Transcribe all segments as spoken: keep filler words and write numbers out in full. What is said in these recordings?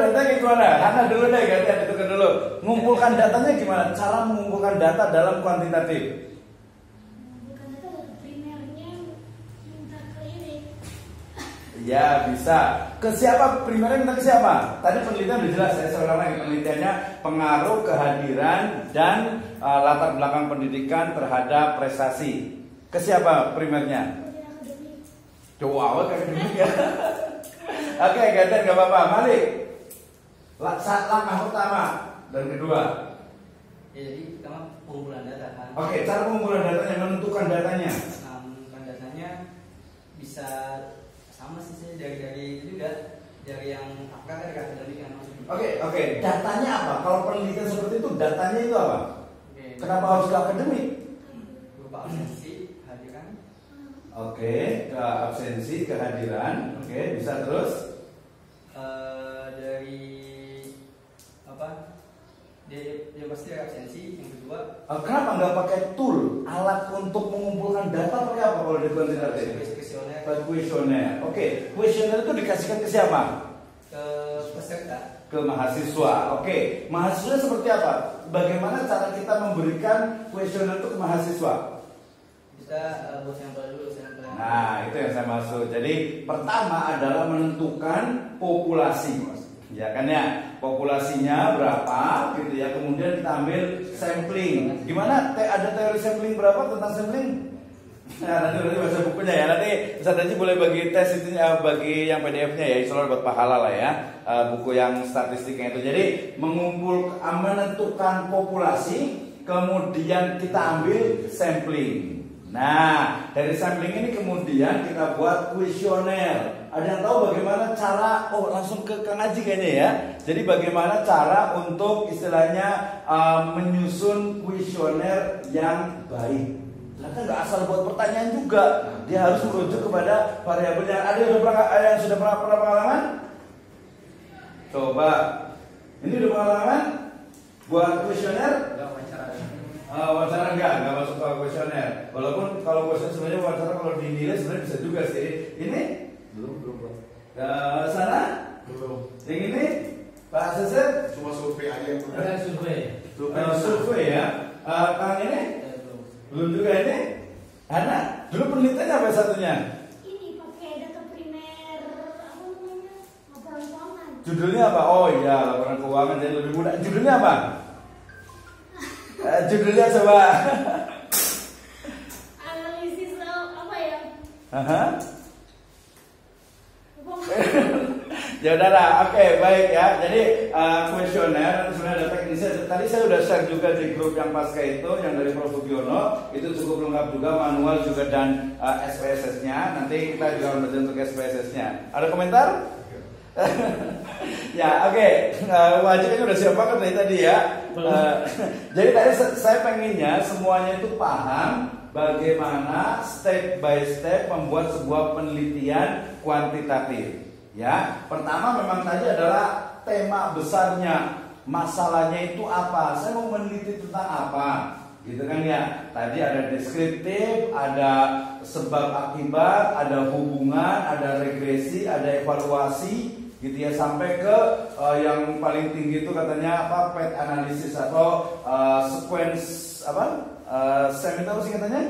datanya gimana? Hana dulu deh, gantian ditukar dulu. Ngumpulkan datanya gimana? Cara mengumpulkan data dalam kuantitatif. Mengumpulkan data data primernya minta ke ini. Ya bisa. Ke siapa? Primernya minta ke siapa? Tadi penelitian udah jelas ya. Saya ulang lagi penelitiannya, pengaruh kehadiran dan uh, latar belakang pendidikan terhadap prestasi. Ke siapa primernya? Kemudian akademik. Coba ke akademik ya. Oke, gantian gak apa-apa. Malik. Langkah pertama dan kedua. Ya, jadi pertama pengumpulan data kan. Oke, cara pengumpulan datanya, menentukan datanya. Nah, menentukan datanya bisa sama sih saya dari dari itu juga dari yang apakah dari akademik yang maksudnya. Oke, oke. Datanya apa? Kalau penelitian seperti itu, datanya itu apa? Oke. Kenapa harus ke akademik? Berupa absensi, kehadiran. Oke, ke absensi, kehadiran. Oke, bisa terus. Eh, dari apa? Dia, dia pasti ada absensi. Yang kedua, Eh, Kenapa nggak pakai tool, alat untuk mengumpulkan data pakai apa kalau di kuantitatif? kuesioner Pakai kuesioner. Oke, kuesioner itu dikasihkan ke siapa? ke peserta. Ke mahasiswa. Oke, mahasiswa seperti apa? Bagaimana cara kita memberikan kuesioner itu ke mahasiswa? Kita uh, buat sampel dulu sampel. Nah, itu yang saya maksud. Jadi pertama adalah menentukan populasi, ya kan ya, populasinya berapa, gitu ya. Kemudian kita ambil sampling. Gimana? Te ada teori sampling berapa tentang sampling? Nah, nanti nanti baca bukunya ya. Nanti Ustaz Haji boleh bagi tes itu ya, bagi yang P D F-nya ya, insya Allah buat pahala lah ya. Uh, buku yang statistiknya itu. Jadi mengumpul, menentukan populasi, kemudian kita ambil sampling. Nah, dari sampling ini kemudian kita buat kuesioner. Ada yang tahu bagaimana cara? Oh, langsung ke Kang Haji kayaknya ya. Jadi bagaimana cara untuk istilahnya uh, menyusun kuesioner yang baik? Ternyata nggak asal buat pertanyaan juga. Dia harus merujuk kepada variabelnya. Ada yang sudah pernah, ada yang sudah pernah, pernah pengalaman? Coba. Ini udah pengalaman buat kuesioner? Uh, wawancara enggak, enggak masuk ke kuesioner. Walaupun kalau kuesioner sebenarnya wawancara kalau dinilai sebenarnya bisa juga sih. Ini Belum, belum, belum. ke sana? Belum. Yang ini Pak Sese? Cuma survei aja yang pernah. Ada survei. Uh, survei ya. Uh, Kang ini? Eh, belum. Belum juga ini? Ana, dulu penelitiannya apa satunya? Ini pakai data primer apa namanya? Laporan keuangan. Judulnya apa? Oh iya, laporan keuangan jadi lebih mudah. Judulnya apa? Uh, judulnya coba. Analisis uh, apa ya? Aha. Lupa. Ya udahlah, oke baik ya. Jadi uh, kuesioner sebenarnya ada teknisnya. Tadi saya sudah share juga di grup yang pasca itu, yang dari Prof Sugiono. Itu cukup lengkap juga, manual juga dan uh, S P S S-nya. Nanti kita juga belajar untuk S P S S-nya. Ada komentar? Ya oke, okay. uh, wajibnya udah siap banget nih tadi ya. Uh, jadi tadi saya pengennya semuanya itu paham bagaimana step by step membuat sebuah penelitian kuantitatif. Ya, pertama memang tadi adalah tema besarnya, masalahnya itu apa? Saya mau meneliti tentang apa? Gitu kan ya. Tadi ada deskriptif, ada sebab akibat, ada hubungan, ada regresi, ada evaluasi, gitu ya, sampai ke uh, yang paling tinggi itu katanya apa? Path analysis atau uh, sequence apa? Uh, SEM itu apa sih katanya?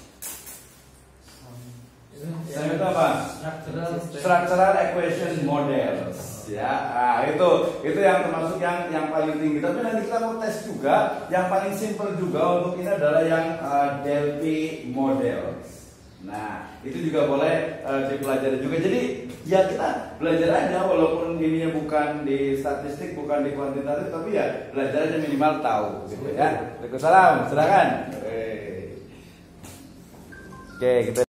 SEM itu apa? Structural Structural equation models, ya. Nah, itu itu yang termasuk yang yang paling tinggi. Tapi nanti kita mau tes juga yang paling simple juga untuk ini adalah yang uh, Delphi models. Nah, itu juga boleh uh, dipelajari juga. Jadi ya kita belajar aja walaupun ininya bukan di statistik, bukan di kuantitatif, tapi ya belajar aja minimal tahu, gitu ya. Waalaikumsalam, silakan. Oke, kita